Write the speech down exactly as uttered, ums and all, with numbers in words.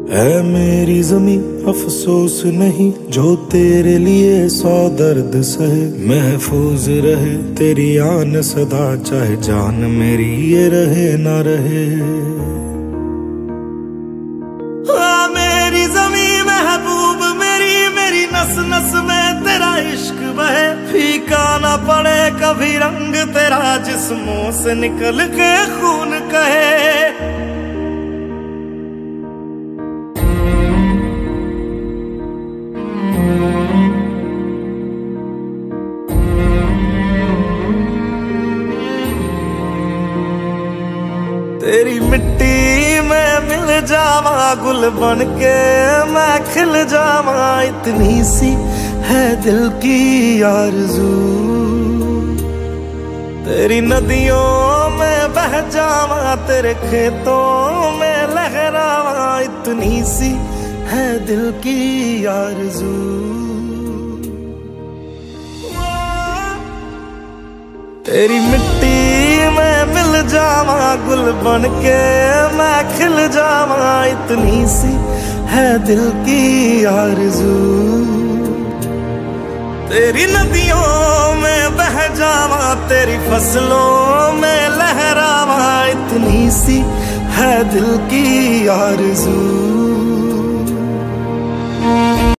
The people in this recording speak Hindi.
है मेरी ज़मीं अफसोस नहीं जो तेरे लिए सौ दर्द सहे, महफूज रहे तेरी आन सदा चाहे जान मेरी ये रहे ना रहे। हाँ मेरी ज़मीं महबूब मेरी, मेरी नस नस में तेरा इश्क बहे, फीका ना पड़े कभी रंग तेरा जिस्मों से निकल के खून कहे। तेरी मिट्टी में मिल जावा गुल बन के मैं खिल जावा, इतनी सी है दिल की आरज़ू। तेरी नदियों में बह जावा तेरे खेतों में लहरावा, इतनी सी है दिल की आरज़ू। तेरी मिट्टी में मिल जावा गुल बन के मैं खिल जावा, इतनी सी है दिल की आरज़ू। तेरी नदियों में बह जावा तेरी फसलों में लहरावा, इतनी सी है दिल की आरज़ू।